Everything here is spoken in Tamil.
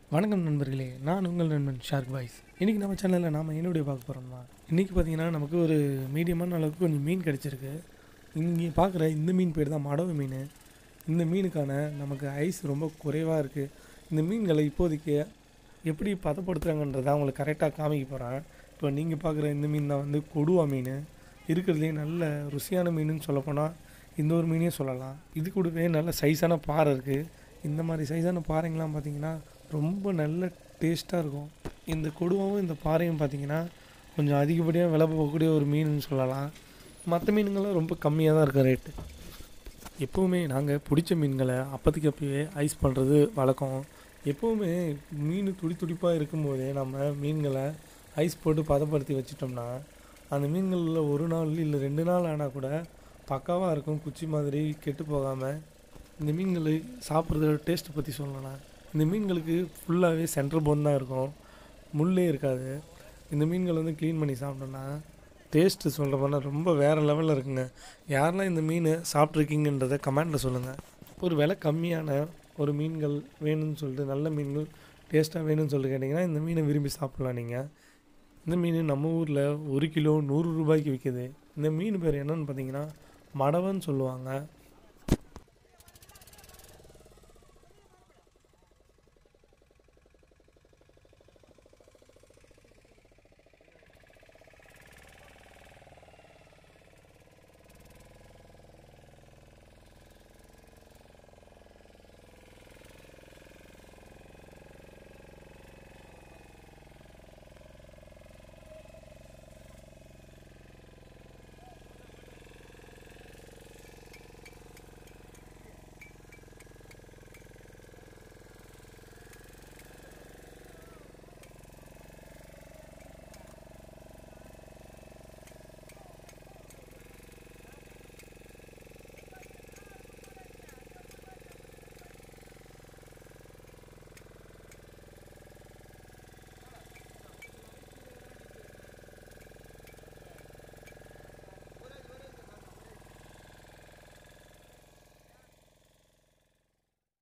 வணக்கம் நண்பர்களே, நான் உங்கள் நண்பன் ஷார்க் பாய்ஸ். இன்றைக்கி நம்ம சேனலில் நாம் என்னுடைய பார்க்க போகிறோம்னா, இன்றைக்கி பார்த்திங்கன்னா நமக்கு ஒரு மீடியமான அளவுக்கு கொஞ்சம் மீன் கிடச்சிருக்கு. இங்கே பார்க்குற இந்த மீன் பேர் தான் மடவு மீன். இந்த மீனுக்கான நமக்கு ஐஸ் ரொம்ப குறைவாக இருக்குது. இந்த மீன்களை இப்போதைக்கு எப்படி பதப்படுத்துகிறாங்கன்றதை அவங்களுக்கு கரெக்டாக காமிக்க போகிறேன். இப்போ நீங்கள் பார்க்குற இந்த மீன் தான் வந்து கொடுவா மீன். இருக்கிறதுலே நல்ல ருசியான மீனுன்னு சொல்லப்போனால் இந்த ஒரு மீனையும் சொல்லலாம். இது கூடவே நல்ல சைஸான பாறை இருக்குது. இந்த மாதிரி சைஸான பாறைங்கள்லாம் பார்த்திங்கன்னா ரொம்ப நல்ல டேஸ்ட்டாக இருக்கும். இந்த கொடுவாவும் இந்த பாறையும் பார்த்திங்கன்னா கொஞ்சம் அதிகப்படியாக விலை போகக்கூடிய ஒரு மீனுன்னு சொல்லலாம். மற்ற மீனுங்கள்லாம் ரொம்ப கம்மியாக தான் இருக்கும் ரேட்டு. எப்போவுமே நாங்கள் பிடிச்ச மீன்களை அப்போதைக்கு அப்போயே ஐஸ் பண்ணுறது வழக்கம். எப்போவுமே மீன் துடிப்பாக இருக்கும்போதே நம்ம மீன்களை ஐஸ் போட்டு பதப்படுத்தி வச்சிட்டோம்னா அந்த மீன்களில் ஒரு நாள் இல்லை 2 நாள் ஆனால் கூட பக்காவாக இருக்கும். குச்சி மாதிரி கெட்டு போகாமல். இந்த மீன்களை சாப்பிட்றதோட டேஸ்ட்டை பற்றி சொல்லலாம். இந்த மீன்களுக்கு ஃபுல்லாகவே சென்ட்ரல் போன் தான் இருக்கும், முள்ளே இருக்காது. இந்த மீன்கள் வந்து க்ளீன் பண்ணி சாப்பிட்டோன்னா டேஸ்ட்டு சொல்கிற போனால் ரொம்ப வேறு லெவலில் இருக்குங்க. யாரெல்லாம் இந்த மீன் சாப்பிட்ருக்கீங்கன்றதை கமெண்டில் சொல்லுங்கள். ஒரு விலை கம்மியான ஒரு மீன்கள் வேணும்னு சொல்லிட்டு, நல்ல மீன்கள் டேஸ்ட்டாக வேணும்னு சொல்லிட்டு கேட்டிங்கன்னா இந்த மீனை விரும்பி சாப்பிட்லாம் நீங்கள். இந்த மீன் நம்ம ஊரில் 1 கிலோ 100 ரூபாய்க்கு விற்கிது. இந்த மீன் பேர் என்னென்னு பார்த்தீங்கன்னா மடவன்னு சொல்லுவாங்க.